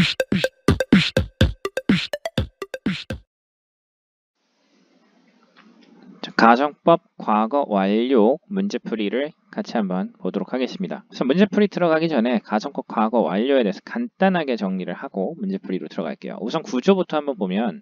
가정법 과거 완료 문제풀이를 같이 한번 보도록 하겠습니다. 우선 문제풀이 들어가기 전에 가정법 과거 완료에 대해서 간단하게 정리를 하고 문제풀이로 들어갈게요. 우선 구조부터 한번 보면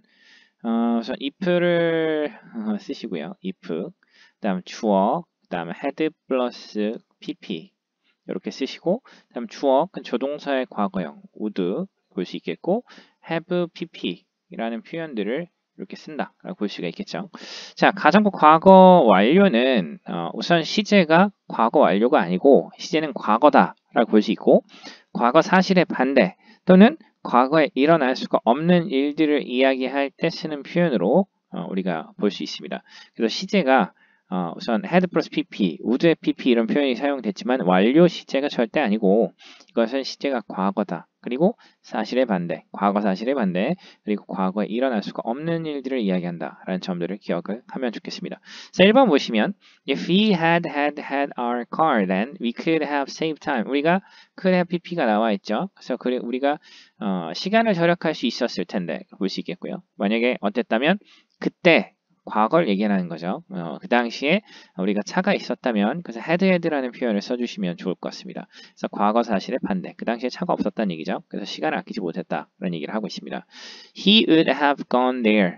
우선 if를 쓰시고요. if, 그다음 주어, 그다음 had 플러스 pp 이렇게 쓰시고, 그다음 주어는 조동사의 과거형 would 볼 수 있겠고, have pp라는 표현들을 이렇게 쓴다라고 볼 수가 있겠죠. 자, 가정법 과거 완료는 우선 시제가 과거 완료가 아니고 시제는 과거다라고 볼 수 있고, 과거 사실의 반대 또는 과거에 일어날 수가 없는 일들을 이야기할 때 쓰는 표현으로 우리가 볼 수 있습니다. 그래서 시제가 우선 had 플러스 pp, would의 pp 이런 표현이 사용됐지만 완료 시제가 절대 아니고 이것은 시제가 과거다. 그리고 사실의 반대, 과거 사실의 반대, 그리고 과거에 일어날 수가 없는 일들을 이야기한다 라는 점들을 기억을 하면 좋겠습니다. 자, 1번 보시면 If we had our car, then we could have saved time. 우리가 could have pp가 나와 있죠. 그래서 우리가 시간을 절약할 수 있었을 텐데 볼 수 있겠고요. 만약에 어땠다면 그때 과거를 얘기하는 거죠. 그 당시에 우리가 차가 있었다면 그래서 had라는 표현을 써주시면 좋을 것 같습니다. 그래서 과거 사실의 반대, 그 당시에 차가 없었다는 얘기죠. 그래서 시간을 아끼지 못했다라는 얘기를 하고 있습니다. He would have gone there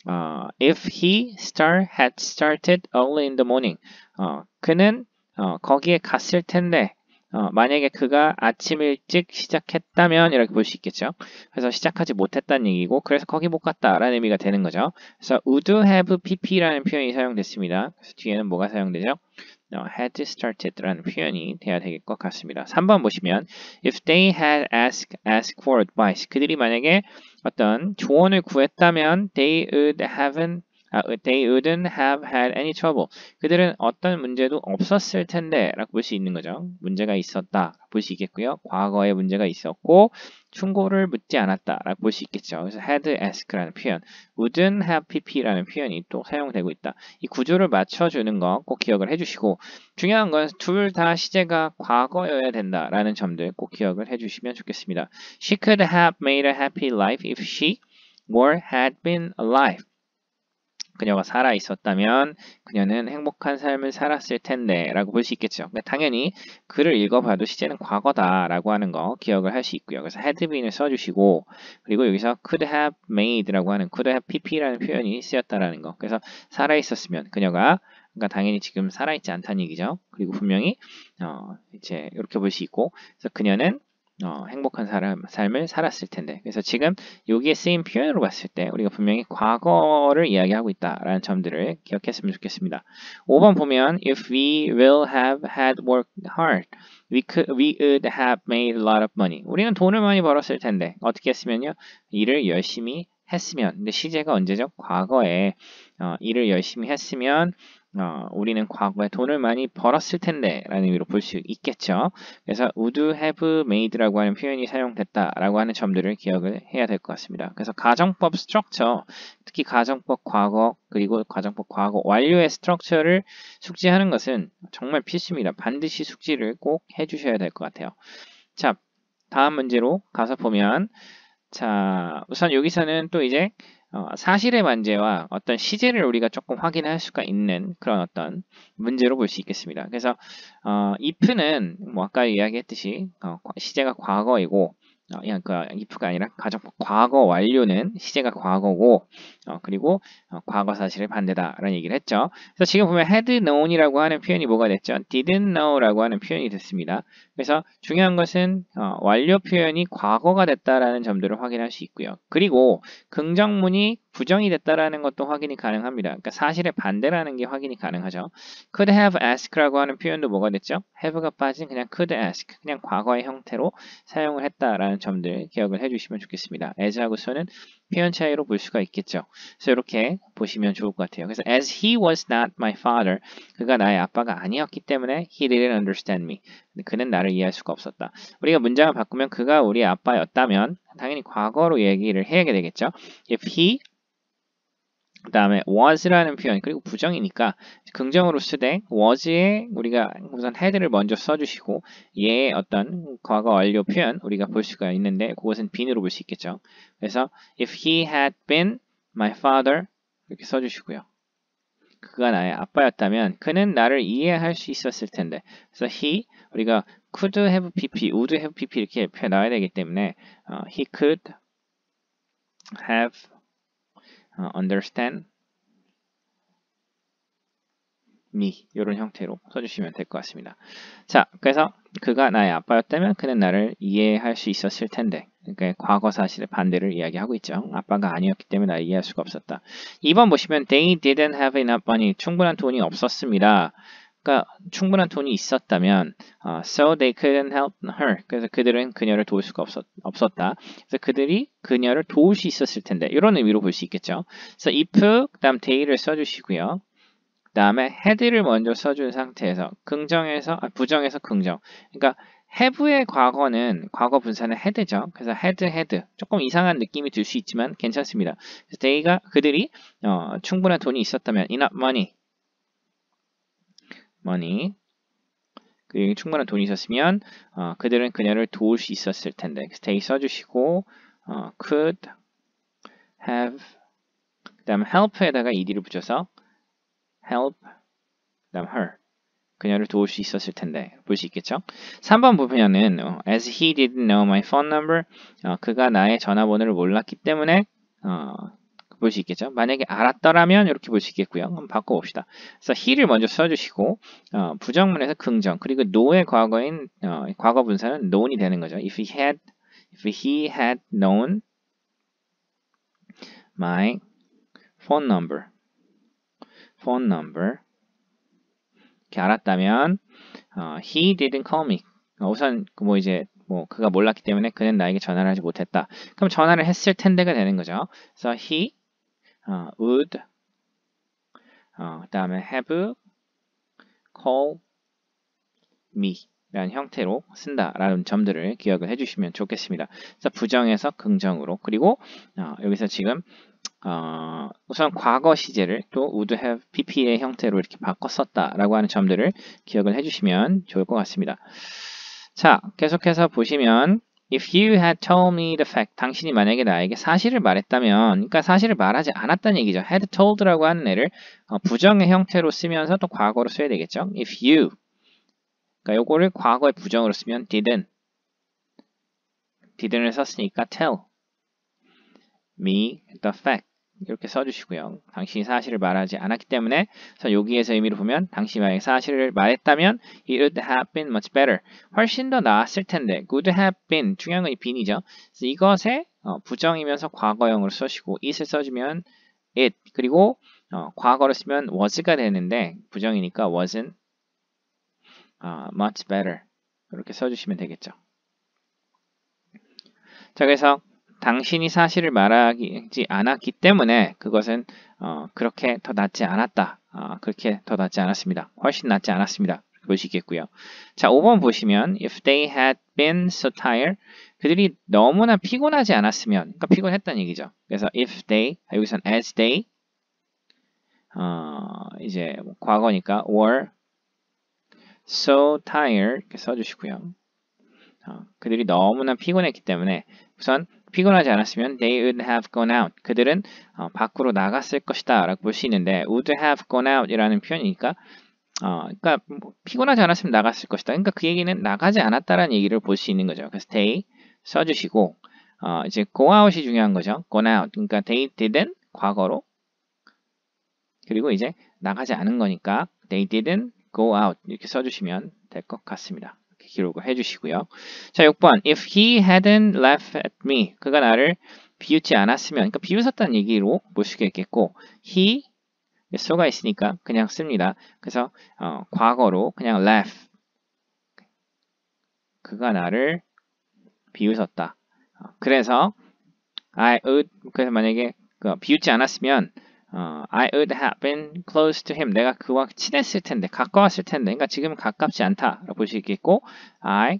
if he had started early in the morning. 그는 거기에 갔을 텐데 만약에 그가 아침 일찍 시작했다면 이렇게 볼 수 있겠죠. 그래서 시작하지 못했다는 얘기고, 그래서 거기 못 갔다라는 의미가 되는 거죠. 그래서 would have pp라는 표현이 사용됐습니다. 그래서 뒤에는 뭐가 사용되죠? had started라는 표현이 돼야 될 것 같습니다. 3번 보시면 if they had asked for advice, 그들이 만약에 어떤 조언을 구했다면 they wouldn't have had any trouble. 그들은 어떤 문제도 없었을 텐데 라고 볼 수 있는 거죠. 문제가 있었다 볼 수 있겠고요. 과거에 문제가 있었고 충고를 묻지 않았다 라고 볼 수 있겠죠. 그래서 had ask라는 표현, wouldn't have pp라는 표현이 또 사용되고 있다. 이 구조를 맞춰주는 거 꼭 기억을 해주시고, 중요한 건 둘 다 시제가 과거여야 된다라는 점들 꼭 기억을 해주시면 좋겠습니다. She could have made a happy life if she had been alive. 그녀가 살아 있었다면 그녀는 행복한 삶을 살았을 텐데 라고 볼 수 있겠죠. 당연히 글을 읽어봐도 시제는 과거다라고 하는 거 기억을 할 수 있고요. 그래서 had been을 써주시고, 그리고 여기서 could have made라고 하는 could have pp라는 표현이 쓰였다라는 거. 그래서 살아 있었으면 그러니까 당연히 지금 살아있지 않다는 얘기죠. 그리고 분명히 이제 이렇게 볼 수 있고, 그래서 그녀는 행복한 삶을 살았을 텐데, 그래서 지금 여기에 쓰인 표현으로 봤을 때 우리가 분명히 과거를 이야기하고 있다라는 점들을 기억했으면 좋겠습니다. 5번 보면 if we will have had worked hard, we would have made a lot of money. 우리는 돈을 많이 벌었을 텐데 어떻게 했으면요? 일을 열심히 했으면. 근데 시제가 언제죠? 과거에 일을 열심히 했으면 우리는 과거에 돈을 많이 벌었을 텐데 라는 의미로 볼 수 있겠죠. 그래서 would have made라고 하는 표현이 사용됐다라고 하는 점들을 기억을 해야 될 것 같습니다. 그래서 가정법 스트럭처, 특히 가정법 과거 그리고 가정법 과거 완료의 스트럭처를 숙지하는 것은 정말 필수입니다. 반드시 숙지를 꼭 해주셔야 될 것 같아요. 자, 다음 문제로 가서 보면, 자, 우선 여기서는 또 이제 사실의 반제와 어떤 시제를 우리가 조금 확인할 수가 있는 그런 어떤 문제로 볼 수 있겠습니다. 그래서 if는 뭐 아까 이야기했듯이 시제가 과거이고, 그러니까 if가 아니라 가정법 과거 완료는 시제가 과거고, 그리고 과거 사실의 반대다라는 얘기를 했죠. 그래서 지금 보면 had known이라고 하는 표현이 뭐가 됐죠? didn't know라고 하는 표현이 됐습니다. 그래서 중요한 것은 완료 표현이 과거가 됐다라는 점들을 확인할 수 있고요. 그리고 긍정문이 부정이 됐다라는 것도 확인이 가능합니다. 그러니까 사실의 반대라는 게 확인이 가능하죠. could have ask라고 하는 표현도 뭐가 됐죠? have가 빠진 그냥 could ask, 그냥 과거의 형태로 사용을 했다라는 점들 기억을 해주시면 좋겠습니다. as하고 so는 표현 차이로 볼 수가 있겠죠. 그래서 이렇게 보시면 좋을 것 같아요. 그래서 as he was not my father, 그가 나의 아빠가 아니었기 때문에 he didn't understand me. 그는 나를 이해할 수가 없었다. 우리가 문장을 바꾸면 그가 우리 아빠였다면 당연히 과거로 얘기를 해야 되겠죠. If he 그 다음에 was라는 표현, 그리고 부정이니까 긍정으로 쓰되 was에 우리가 우선 had를 먼저 써주시고 얘의 어떤 과거 완료 표현 우리가 볼 수가 있는데 그것은 been으로 볼 수 있겠죠. 그래서 if he had been my father 이렇게 써주시고요. 그가 나의 아빠였다면 그는 나를 이해할 수 있었을 텐데. 그래서 he 우리가 could have pp, would have pp 이렇게 표현 나와야 되기 때문에 he could have understand me 이런 형태로 써주시면 될 것 같습니다. 자, 그래서 그가 나의 아빠였다면 그는 나를 이해할 수 있었을 텐데. 그러니까 과거 사실의 반대를 이야기하고 있죠. 아빠가 아니었기 때문에 나를 이해할 수가 없었다. 2번 보시면 they didn't have enough money. 충분한 돈이 없었습니다. 그러니까 충분한 돈이 있었다면 so they couldn't help her. 그래서 그들은 그녀를 도울 수가 없었다. 그래서 그들이 그녀를 도울 수 있었을 텐데 이런 의미로 볼 수 있겠죠. 그래서 if 그다음 they를 써주시고요. 그 다음에 had를 먼저 써준 상태에서 부정에서 긍정. 그러니까 have의 과거는 과거 분사는 had죠. 그래서 had 조금 이상한 느낌이 들 수 있지만 괜찮습니다. 그래서 그들이 충분한 돈이 있었다면 enough money 그 충분한 돈이 있었으면 그들은 그녀를 도울 수 있었을 텐데 그래서 they 써주시고 could have 그 다음에 help에다가 ed를 붙여서 help 그 다음 her 그녀를 도울 수 있었을 텐데 볼 수 있겠죠. 3번 보면은 as he didn't know my phone number 그가 나의 전화번호를 몰랐기 때문에 볼 수 있겠죠. 만약에 알았더라면 이렇게 볼 수 있겠고요. 한번 바꿔봅시다. 그래서 he를 먼저 써주시고 부정문에서 긍정 그리고 know의 과거인 과거 분사는 known이 되는 거죠. If he had known my phone number 이렇게 알았다면 he didn't call me. 우선 그가 몰랐기 때문에 그는 나에게 전화를 하지 못했다. 그럼 전화를 했을 텐데가 되는 거죠. 그래서 he would 그 다음에 have call me 라는 형태로 쓴다라는 점들을 기억을 해주시면 좋겠습니다. 그래서 부정에서 긍정으로 그리고 여기서 지금 우선 과거 시제를 또 would have pp의 형태로 이렇게 바꿔 썼다라고 하는 점들을 기억을 해주시면 좋을 것 같습니다. 자, 계속해서 보시면 if you had told me the fact 당신이 만약에 나에게 사실을 말했다면 그러니까 사실을 말하지 않았다는 얘기죠. had told라고 하는 애를 부정의 형태로 쓰면서 또 과거로 써야 되겠죠. if you 그러니까 요거를 과거의 부정으로 쓰면 didn't을 썼으니까 tell me the fact 이렇게 써주시고요. 당신이 사실을 말하지 않았기 때문에 그래서 여기에서 의미를 보면 당신이 만약에 사실을 말했다면 it would have been much better 훨씬 더 나았을 텐데 would have been 중요한 건 이 been이죠. 그래서 이것에 부정이면서 과거형으로 써시고 it을 써주면 it 그리고 과거로 쓰면 was가 되는데 부정이니까 wasn't much better 이렇게 써주시면 되겠죠. 자, 그래서 당신이 사실을 말하지 않았기 때문에 그것은 그렇게 더 낫지 않았다. 그렇게 더 낫지 않았습니다. 훨씬 낫지 않았습니다. 볼 수 있겠고요. 자, 5번 보시면 if they had been so tired 그들이 너무나 피곤하지 않았으면 그러니까 피곤했다는 얘기죠. 그래서 if they 여기선 as they 이제 과거니까 were so tired 이렇게 써주시고요. 그들이 너무나 피곤했기 때문에 우선 피곤하지 않았으면 they would have gone out. 그들은 밖으로 나갔을 것이다 라고 볼 수 있는데 would have gone out 이라는 표현이니까 그러니까 피곤하지 않았으면 나갔을 것이다. 그러니까 그 얘기는 나가지 않았다라는 얘기를 볼 수 있는 거죠. 그래서 they 써주시고 이제 go out이 중요한 거죠. gone out. 그러니까 they didn't 과거로 그리고 이제 나가지 않은 거니까 they didn't go out 이렇게 써주시면 될 것 같습니다. 기록을 해주시고요. 자, 6번. If he hadn't laughed at me. 그가 나를 비웃지 않았으면. 그러니까 비웃었다는 얘기로 볼 수가 있겠고 he, so가 있으니까 그냥 씁니다. 그래서 과거로 그냥 laugh. 그가 나를 비웃었다. 그래서 그래서 만약에 비웃지 않았으면 I would have been close to him. 내가 그와 친했을 텐데, 가까웠을 텐데. 그러니까 지금은 가깝지 않다라고 볼 수 있겠고, I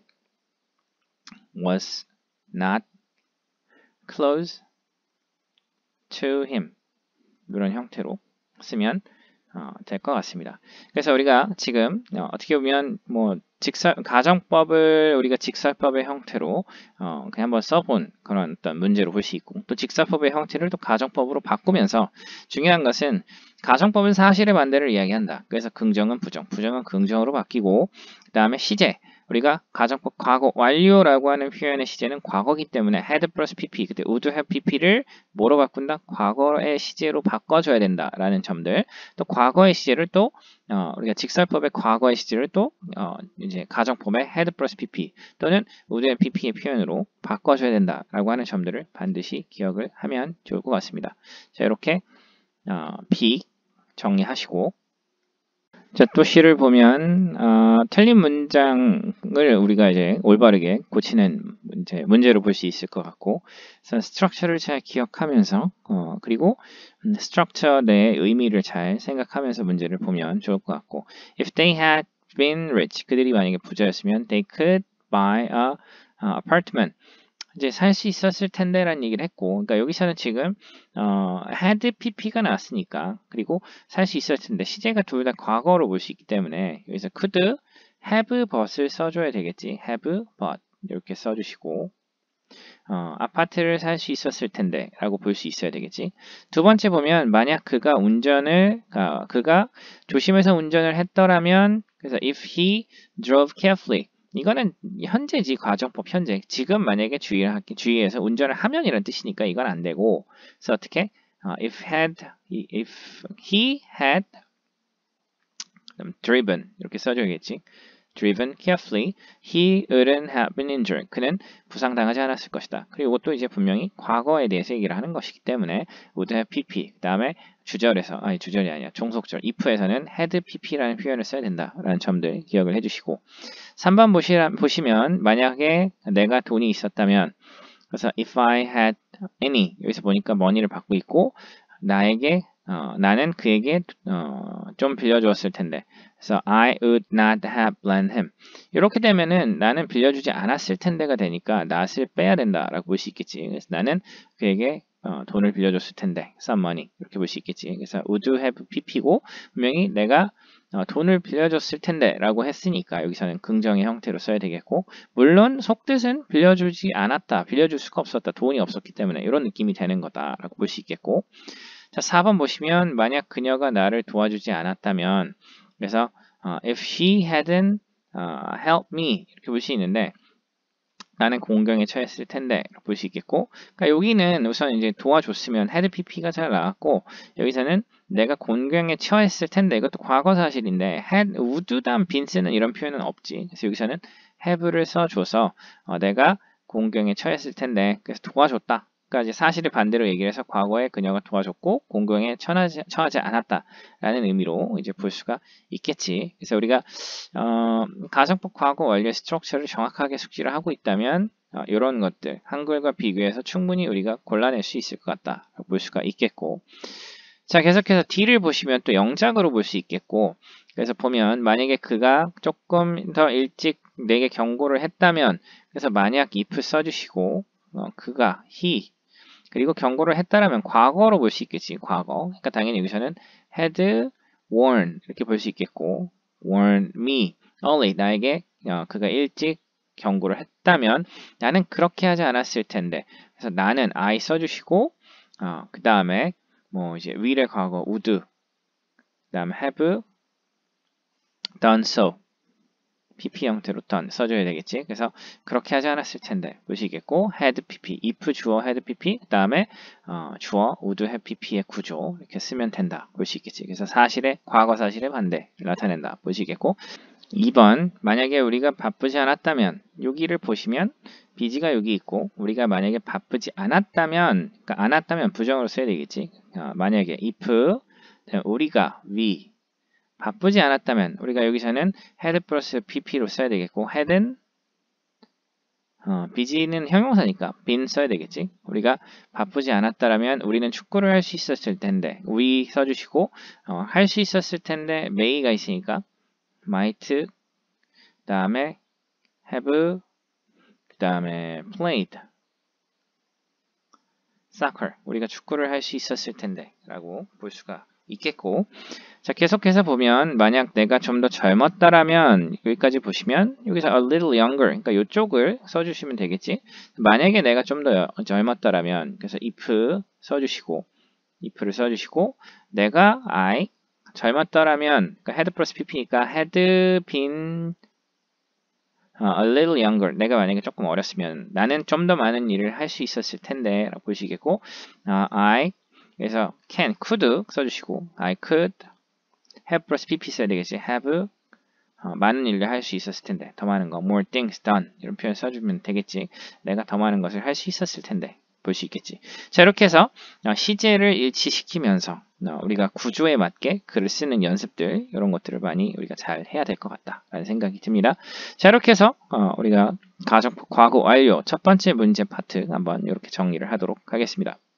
was not close to him. 이런 형태로 쓰면 될 것 같습니다. 그래서 우리가 지금 어떻게 보면 뭐 가정법을 우리가 직설법의 형태로 그냥 한번 써본 그런 어떤 문제로 볼 수 있고, 또 직설법의 형태를 또 가정법으로 바꾸면서, 중요한 것은 가정법은 사실의 반대를 이야기한다. 그래서 긍정은 부정, 부정은 긍정으로 바뀌고, 그 다음에 시제, 우리가 가정법 과거 완료라고 하는 표현의 시제는 과거기 때문에 had 플러스 pp, 그때 would have pp를 뭐로 바꾼다? 과거의 시제로 바꿔줘야 된다라는 점들, 또 과거의 시제를 또 우리가 직설법의 과거의 시제를 또 이제 가정법의 had 플러스 pp 또는 would have pp의 표현으로 바꿔줘야 된다라고 하는 점들을 반드시 기억을 하면 좋을 것 같습니다. 자, 이렇게 B 정리하시고, 자, 또 C를 보면 틀린 문장을 우리가 이제 올바르게 고치는 문제로 볼 수 있을 것 같고, 그래서 스트럭처를 잘 기억하면서 그리고 스트럭처 내 의미를 잘 생각하면서 문제를 보면 좋을 것 같고, if they had been rich, 그들이 만약에 부자였으면 they could buy a apartment, 이제 살 수 있었을 텐데라는 얘기를 했고, 그러니까 여기서는 지금 had pp가 나왔으니까, 그리고 살 수 있었을 텐데 시제가 둘 다 과거로 볼 수 있기 때문에 여기서 could have but을 써줘야 되겠지. have but 이렇게 써주시고, 아파트를 살 수 있었을 텐데 라고 볼 수 있어야 되겠지. 두 번째 보면 만약 그가 조심해서 운전을 했더라면, 그래서 if he drove carefully, 이거는 현재지, 과정법 현재. 지금 만약에 주의해서 운전을 하면 이런 뜻이니까 이건 안 되고, 그래서 어떻게? if he had driven 이렇게 써줘야겠지. driven carefully, he wouldn't have been injured. 그는 부상당하지 않았을 것이다. 그리고 이것도 이제 분명히 과거에 대해서 얘기를 하는 것이기 때문에 would have pp, 그 다음에 주절이 아니야, 종속절 if에서는 had pp라는 표현을 써야 된다라는 점들 기억을 해주시고, 3번 보시면 만약에 내가 돈이 있었다면, 그래서 if I had any, 여기서 보니까 money를 받고 있고, 나는 그에게 좀 빌려주었을 텐데, 그래서 I would not have lent him. 이렇게 되면은 나는 빌려주지 않았을 텐데가 되니까 not을 빼야 된다라고 볼 수 있겠지. 그래서 나는 그에게 돈을 빌려줬을 텐데, some money 이렇게 볼 수 있겠지. 그래서 would have pp고, 분명히 내가 돈을 빌려줬을 텐데 라고 했으니까 여기서는 긍정의 형태로 써야 되겠고, 물론 속뜻은 빌려주지 않았다, 빌려줄 수가 없었다, 돈이 없었기 때문에 이런 느낌이 되는 거다라고 볼 수 있겠고, 자, 4번 보시면 만약 그녀가 나를 도와주지 않았다면, 그래서 if she hadn't helped me 이렇게 볼 수 있는데, 나는 공경에 처했을 텐데 볼 수 있겠고, 그러니까 여기는 우선 이제 도와줬으면 had pp가 잘 나왔고, 여기서는 내가 공경에 처했을 텐데, 이것도 과거 사실인데 would 다음 been 쓰는 이런 표현은 없지. 그래서 여기서는 have를 써줘서 내가 공경에 처했을 텐데, 그래서 도와줬다. 그러니까 이제 사실을 반대로 얘기를 해서 과거에 그녀가 도와줬고 공경에 처하지 않았다라는 의미로 이제 볼 수가 있겠지. 그래서 우리가 가정법 과거 완료 스트럭처를 정확하게 숙지를 하고 있다면 이런 것들 한글과 비교해서 충분히 우리가 골라낼 수 있을 것 같다 볼 수가 있겠고, 자, 계속해서 D를 보시면 또 영작으로 볼 수 있겠고, 그래서 보면 만약에 그가 조금 더 일찍 내게 경고를 했다면, 그래서 만약 if 써주시고 그가 he, 그리고 경고를 했다라면 과거로 볼 수 있겠지. 과거. 그러니까 당연히 여기서는 had warned 이렇게 볼 수 있겠고, warn me only, 나에게 그가 일찍 경고를 했다면 나는 그렇게 하지 않았을 텐데, 그래서 나는 I 써주시고 그 다음에 뭐 이제 will의 과거 would, 그 다음에 have done so, pp 형태로 done 써줘야 되겠지. 그래서 그렇게 하지 않았을 텐데 보시겠고, had pp, if 주어 had pp, 그 다음에 주어 would have pp의 구조 이렇게 쓰면 된다 볼 수 있겠지. 그래서 과거 사실의 반대 나타낸다 보시겠고, 2번 만약에 우리가 바쁘지 않았다면, 여기를 보시면 BG가 여기 있고, 우리가 만약에 바쁘지 않았다면, 그러니까 않았다면 부정으로 써야 되겠지. 만약에 if 우리가 we 바쁘지 않았다면, 우리가 여기서는 had 플러스 pp로 써야 되겠고, had는 BG는 형용사니까 been 써야 되겠지. 우리가 바쁘지 않았다라면 우리는 축구를 할 수 있었을 텐데 we 써주시고, 할 수 있었을 텐데 may가 있으니까 might, 그 다음에 have, 그 다음에 played, soccer. 우리가 축구를 할 수 있었을 텐데 라고 볼 수가 있겠고 자 계속해서 보면 만약 내가 좀 더 젊었다라면 여기까지 보시면 여기서 a little younger 그러니까 이쪽을 써주시면 되겠지. 만약에 내가 좀 더 젊었다라면 그래서 if 써주시고 if를 써주시고 내가 I 젊었더라면 그러니까 had 플러스 pp니까 had been a little younger 내가 만약에 조금 어렸으면 나는 좀 더 많은 일을 할 수 있었을 텐데 라고 보시겠고 I 그래서 can, could 써주시고 I could have 플러스 pp 써야 되겠지 have 많은 일을 할 수 있었을 텐데 더 많은 거 more things done 이런 표현 써주면 되겠지. 내가 더 많은 것을 할 수 있었을 텐데 볼 수 있겠지. 자 이렇게 해서 시제를 일치시키면서 우리가 구조에 맞게 글을 쓰는 연습들 이런 것들을 많이 우리가 잘 해야 될 것 같다라는 생각이 듭니다. 자 이렇게 해서 우리가 가정법 과거 완료 첫 번째 문제 파트 한번 이렇게 정리를 하도록 하겠습니다.